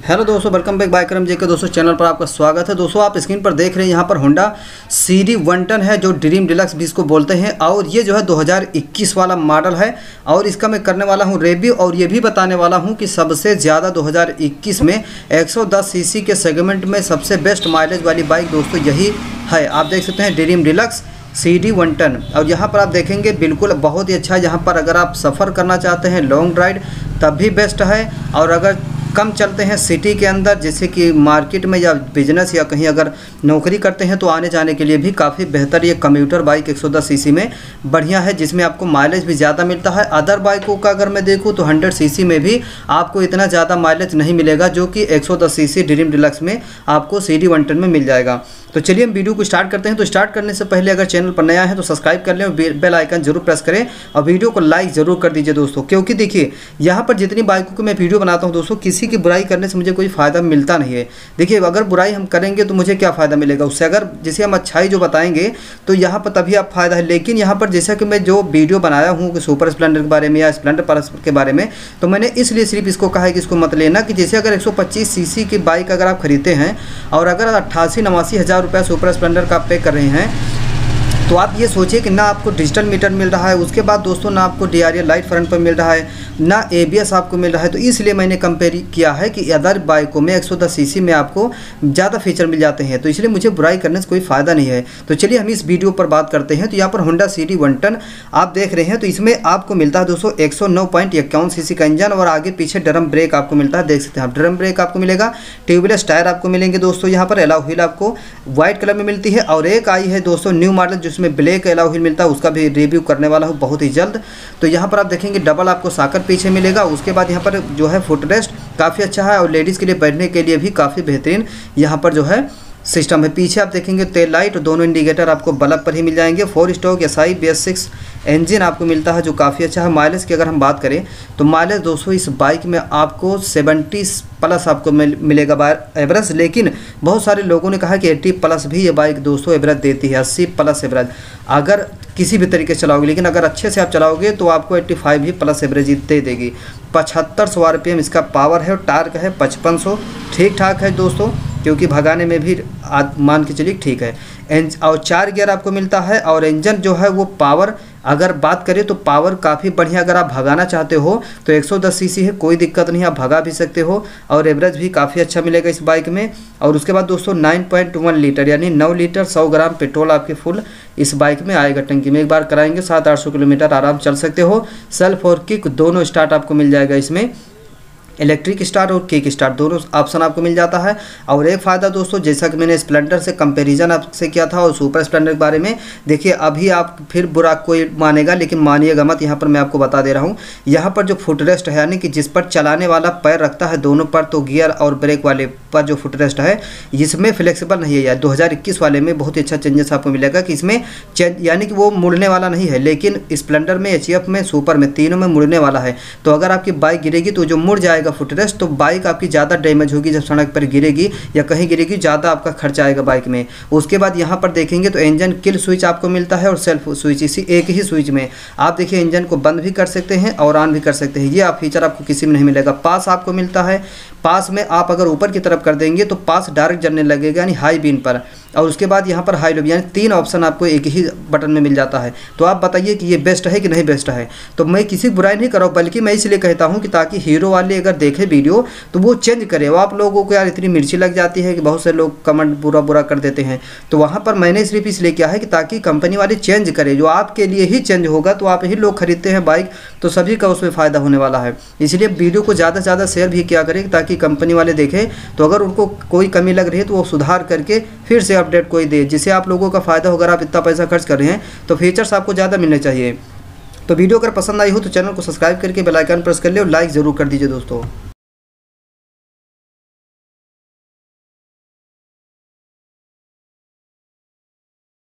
Hello दोस्तों, welcome back bike जे के दोस्तों चैनल पर आपका स्वागत है। दोस्तों आप स्क्रीन पर देख रहे हैं यहाँ पर होंडा CD 110 है जो ड्रीम डिलक्स भी इसको बोलते हैं और ये जो है 2021 वाला मॉडल है और इसका मैं करने वाला हूँ रिव्यू और ये भी बताने वाला हूँ कि सबसे ज़्यादा 2021 में 110 सीसी के सेगमेंट में सबसे बेस्ट माइलेज वाली बाइक दोस्तों यही है। आप देख सकते हैं ड्रीम डिलक्स CD 110 और यहाँ पर आप देखेंगे बिल्कुल बहुत ही अच्छा है। यहाँ पर अगर आप सफ़र करना चाहते हैं लॉन्ग राइड तब भी बेस्ट है और अगर कम चलते हैं सिटी के अंदर जैसे कि मार्केट में या बिजनेस या कहीं अगर नौकरी करते हैं तो आने जाने के लिए भी काफ़ी बेहतर ये कम्यूटर बाइक 110 सीसी में बढ़िया है, जिसमें आपको माइलेज भी ज़्यादा मिलता है। अदर बाइकों का अगर मैं देखूँ तो 100 सीसी में भी आपको इतना ज़्यादा माइलेज नहीं मिलेगा जो कि 110 सीसी ड्रीम डिलक्स में आपको CD 110 में मिल जाएगा। तो चलिए हम वीडियो को स्टार्ट करते हैं। तो स्टार्ट करने से पहले अगर चैनल पर नया है तो सब्सक्राइब कर लें, बेल आइकन जरूर प्रेस करें और वीडियो को लाइक ज़रूर कर दीजिए दोस्तों, क्योंकि देखिए यहाँ पर जितनी बाइकों की मैं वीडियो बनाता हूँ दोस्तों किसी की बुराई करने से मुझे कोई फ़ायदा मिलता नहीं है। देखिए अगर बुराई हम करेंगे तो मुझे क्या फ़ायदा मिलेगा उससे, अगर जिसे हम अच्छाई जो बताएंगे तो यहाँ पर तभी आप फ़ायदा है। लेकिन यहाँ पर जैसा कि मैं जो वीडियो बनाया हूँ कि सुपर स्प्लेंडर के बारे में या स्प्लेंडर प्लस के बारे में, तो मैंने इसलिए सिर्फ इसको कहा है कि इसको मत लेना कि जैसे अगर 125 सीसी की बाइक अगर आप खरीदते हैं और अगर 88-89 हज़ार रुपये सुपर स्प्लेंडर का पे कर रहे हैं तो आप ये सोचिए कि ना आपको डिजिटल मीटर मिल रहा है, उसके बाद दोस्तों ना आपको DRL लाइट फ्रंट पर मिल रहा है, ना ABS आपको मिल रहा है। तो इसलिए मैंने कंपेयर किया है कि अदर बाइकों में 110 सीसी में आपको ज़्यादा फीचर मिल जाते हैं, तो इसलिए मुझे बुराई करने से कोई फ़ायदा नहीं है। तो चलिए हम इस वीडियो पर बात करते हैं। तो यहाँ पर होंडा CD 110 आप देख रहे हैं, तो इसमें आपको मिलता है दोस्तों 109.51 सीसी का इंजन और आगे पीछे ड्रम ब्रेक आपको मिलता है। देख सकते हैं आप ड्रम ब्रेक आपको मिलेगा, ट्यूबलेस टायर आपको मिलेंगे दोस्तों। यहाँ पर एलॉय व्हील आपको व्हाइट कलर में मिलती है और एक आई है दोस्तों न्यू मॉडल जिसमें ब्लैक एलॉय व्हील मिलता है, उसका भी रिव्यू करने वाला हूँ बहुत ही जल्द। तो यहाँ पर आप देखेंगे डबल आपको साकर पीछे मिलेगा। उसके बाद यहाँ पर जो है फुटरेस्ट काफ़ी अच्छा है और लेडीज़ के लिए बैठने के लिए भी काफ़ी बेहतरीन यहाँ पर जो है सिस्टम है। पीछे आप देखेंगे तेल लाइट और दोनों इंडिकेटर आपको बल्ब पर ही मिल जाएंगे। 4 स्ट्रोक SI BS6 इंजन आपको मिलता है जो काफ़ी अच्छा है। माइलेज की अगर हम बात करें तो माइलेज दोस्तों इस बाइक में आपको 70 प्लस आपको मिलेगा बाय एवरेज, लेकिन बहुत सारे लोगों ने कहा कि 80 प्लस भी ये बाइक दोस्तों एवरेज देती है, 80 प्लस एवरेज अगर किसी भी तरीके से चलाओगे, लेकिन अगर अच्छे से आप चलाओगे तो आपको 85 भी प्लस एवरेज दे देगी। 7500 RPM इसका पावर है और टार्क है 5500, ठीक ठाक है दोस्तों, क्योंकि भगाने में भी मान के चलिए ठीक है। और 4 गियर आपको मिलता है और इंजन जो है वो पावर अगर बात करें तो पावर काफ़ी बढ़िया। अगर आप भगाना चाहते हो तो 110 सीसी है, कोई दिक्कत नहीं, आप भगा भी सकते हो और एवरेज भी काफ़ी अच्छा मिलेगा इस बाइक में। और उसके बाद दोस्तों 9.1 लीटर यानी 9 लीटर 100 ग्राम पेट्रोल आपके फुल इस बाइक में आएगा टंकी में। एक बार कराएंगे 700-800 किलोमीटर आराम चल सकते हो। सेल्फ और किक दोनों स्टार्ट आपको मिल जाएगा इसमें, इलेक्ट्रिक स्टार्ट और किक स्टार्ट दोनों ऑप्शन आपको मिल जाता है। और एक फ़ायदा दोस्तों जैसा कि मैंने स्प्लेंडर से कंपैरिजन आपसे किया था और सुपर स्प्लेंडर के बारे में, देखिए अभी आप फिर बुरा कोई मानेगा लेकिन मानिएगा मत, यहाँ पर मैं आपको बता दे रहा हूँ। यहाँ पर जो फुटरेस्ट है यानी कि जिस पर चलाने वाला पैर रखता है दोनों पर, तो गियर और ब्रेक वाले पर जो फुटरेस्ट है इसमें फ्लेक्सिबल नहीं है यार। 2021 वाले में बहुत ही अच्छा चेंजेस आपको मिलेगा कि इसमें यानी कि वो मुड़ने वाला नहीं है, लेकिन स्प्लेंडर में HF में सुपर में तीनों में मुड़ने वाला है। तो अगर आपकी बाइक गिरेगी तो जो मुड़ जाएगा फुटरेस्ट, तो बाइक आपकी ज़्यादा डैमेज होगी जब सड़क पर गिरेगी या कहीं गिरेगी, ज़्यादा आपका खर्चा आएगा बाइक में। उसके बाद यहाँ पर देखेंगे तो इंजन किल स्विच आपको मिलता है और सेल्फ स्विच, इसी एक ही स्विच में आप देखिए इंजन को बंद भी कर सकते हैं और ऑन भी कर सकते हैं। ये आप फीचर आपको किसी में नहीं मिलेगा। पास आपको मिलता है, पास में आप अगर ऊपर की तरफ कर देंगे तो पास डायरेक्ट जलने लगेगा यानी हाई बीन पर, और उसके बाद यहाँ पर हाई लो यानी 3 ऑप्शन आपको एक ही बटन में मिल जाता है। तो आप बताइए कि ये बेस्ट है कि नहीं बेस्ट है। तो मैं किसी बुराई नहीं कर रहा हूँ, बल्कि मैं इसलिए कहता हूँ कि ताकि हीरो वाले अगर देखे वीडियो तो वो चेंज करे। वो आप लोगों को यार इतनी मिर्ची लग जाती है कि बहुत से लोग कमेंट बुरा कर देते हैं, तो वहाँ पर मैंने सिर्फ इसलिए किया है कि ताकि कंपनी वाले चेंज करे, जो आपके लिए ही चेंज होगा तो आप ही लोग खरीदते हैं बाइक तो सभी का उसमें फ़ायदा होने वाला है। इसलिए वीडियो को ज़्यादा से ज़्यादा शेयर भी किया करें ताकि कंपनी वाले देखें, तो अगर उनको कोई कमी लग रही है तो वो सुधार करके फिर से अपडेट कोई दे, जिससे आप लोगों का फ़ायदा होगा। आप इतना पैसा खर्च कर रहे हैं तो फीचर्स आपको ज़्यादा मिलने चाहिए। तो वीडियो अगर पसंद आई हो तो चैनल को सब्सक्राइब करके बेल आइकन प्रेस कर ले और लाइक ज़रूर कर दीजिए दोस्तों।